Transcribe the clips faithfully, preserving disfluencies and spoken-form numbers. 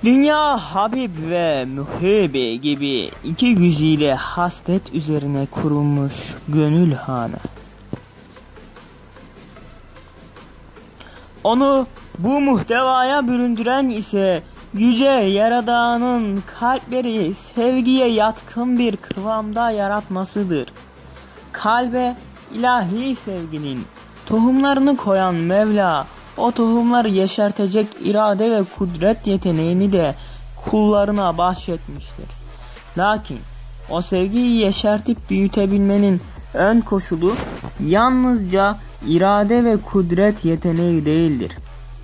Dünya Habib ve Muhibi gibi iki güzide hasret üzerine kurulmuş gönül hanı. Onu bu muhtevaya büründüren ise yüce Yaradan'ın kalpleri sevgiye yatkın bir kıvamda yaratmasıdır. Kalbe ilahi sevginin tohumlarını koyan Mevla, o tohumları yeşertecek irade ve kudret yeteneğini de kullarına bahşetmiştir. Lakin o sevgiyi yeşertip büyütebilmenin ön koşulu yalnızca irade ve kudret yeteneği değildir.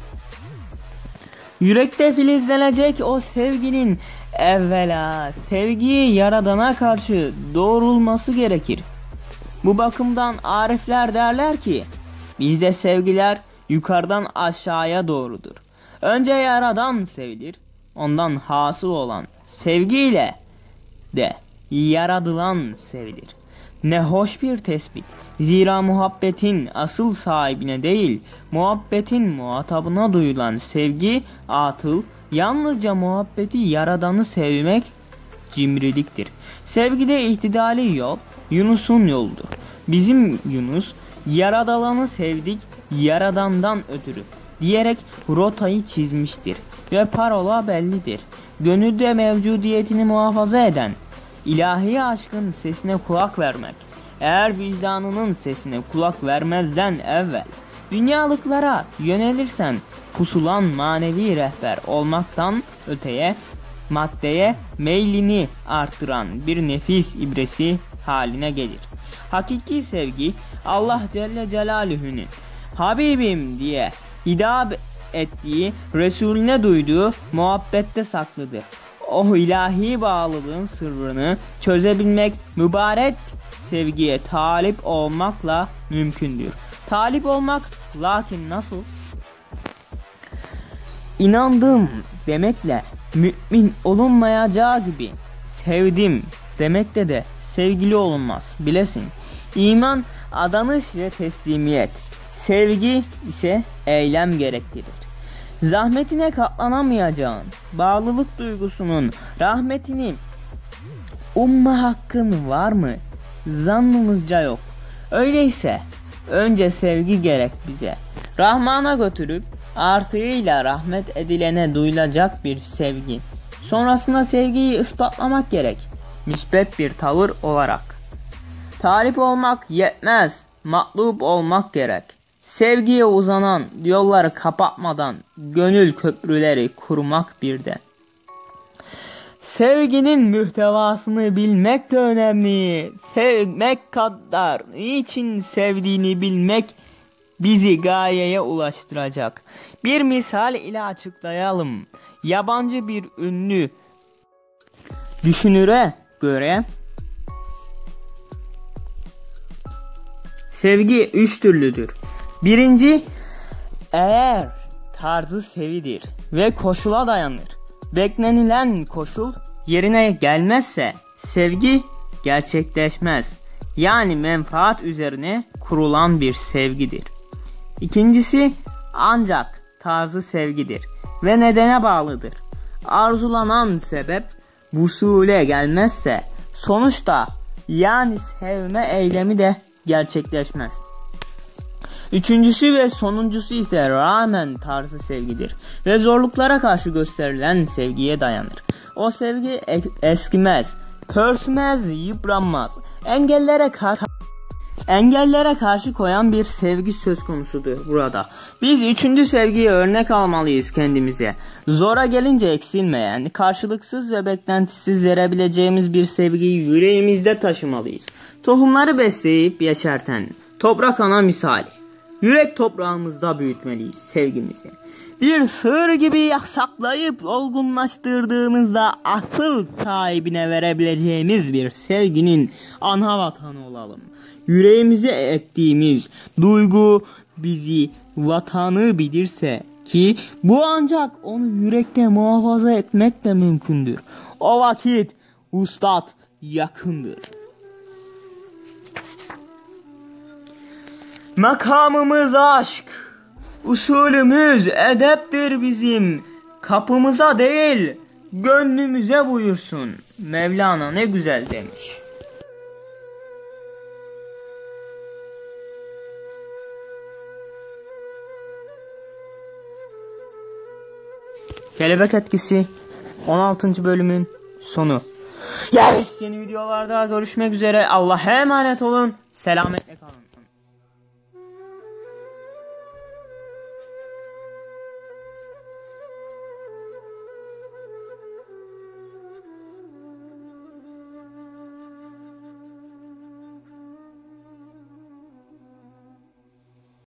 Yürekte filizlenecek o sevginin evvela sevgiyi Yaradan'a karşı doğrulması gerekir. Bu bakımdan arifler derler ki, bizde sevgiler yukarıdan aşağıya doğrudur. Önce Yaradan sevilir, ondan hasıl olan sevgiyle de yaradılan sevilir. Ne hoş bir tespit. Zira muhabbetin asıl sahibine değil, muhabbetin muhatabına duyulan sevgi atıl, yalnızca muhabbeti Yaradan'ı sevmek cimriliktir. Sevgide ihtidali yol, Yunus'un yoludur. Bizim Yunus, Yaradan'ı sevdik, Yaradan'dan ötürü diyerek rotayı çizmiştir ve parola bellidir. Gönülde mevcudiyetini muhafaza eden ilahi aşkın sesine kulak vermek, eğer vicdanının sesine kulak vermezden evvel dünyalıklara yönelirsen pusulan manevi rehber olmaktan öteye maddeye meylini arttıran bir nefis ibresi haline gelir. Hakiki sevgi Allah Celle Celaluhu'nun Habibim diye hitap ettiği, Resulüne duyduğu muhabbette saklıdır. O ilahi bağlılığın sırrını çözebilmek mübarek sevgiye talip olmakla mümkündür. Talip olmak lakin nasıl? İnandım demekle mümin olunmayacağı gibi sevdim demekle de sevgili olunmaz, bilesin. İman adanış ve teslimiyet, sevgi ise eylem gerektirir. Zahmetine katlanamayacağın bağlılık duygusunun rahmetini umma hakkın var mı? Zannımızca yok. Öyleyse önce sevgi gerek bize. Rahman'a götürüp artığıyla rahmet edilene duyulacak bir sevgi. Sonrasında sevgiyi ispatlamak gerek. Müsbet bir tavır olarak. Talip olmak yetmez, matlup olmak gerek. Sevgiye uzanan yolları kapatmadan gönül köprüleri kurmak bir de. Sevginin mühtevasını bilmek de önemli. Sevmek kadar niçin sevdiğini bilmek bizi gayeye ulaştıracak. Bir misal ile açıklayalım. Yabancı bir ünlü düşünüre göre sevgi üç türlüdür. Birinci, eğer tarzı sevidir ve koşula dayanır. Beklenilen koşul yerine gelmezse sevgi gerçekleşmez. Yani menfaat üzerine kurulan bir sevgidir. İkincisi, ancak tarzı sevgidir ve nedene bağlıdır. Arzulanan sebep vusule gelmezse sonuçta yani sevme eylemi de gerçekleşmez. Üçüncüsü ve sonuncusu ise rağmen tarzı sevgidir ve zorluklara karşı gösterilen sevgiye dayanır. O sevgi eskimez, pörsümez, yıpranmaz. Engellere karşı Engellere karşı koyan bir sevgi söz konusudur burada. Biz üçüncü sevgiyi örnek almalıyız kendimize. Zora gelince eksilmeyen, karşılıksız ve beklentisiz verebileceğimiz bir sevgiyi yüreğimizde taşımalıyız. Tohumları besleyip yeşerten toprak ana misali. Yürek toprağımızda büyütmeliyiz sevgimizi. Bir sığır gibi saklayıp olgunlaştırdığımızda asıl sahibine verebileceğimiz bir sevginin ana vatanı olalım. Yüreğimize ettiğimiz duygu bizi vatanı bilirse ki bu ancak onu yürekte muhafaza etmekle mümkündür. O vakit ustad yakındır. Makamımız aşk, usulümüz edeptir bizim. kapımıza değil gönlümüze buyursun. Mevlana ne güzel demiş. Kelebek Etkisi on altıncı bölümün sonu. Yes! Yeni videolarda görüşmek üzere. Allah'a emanet olun. Selametle kalın.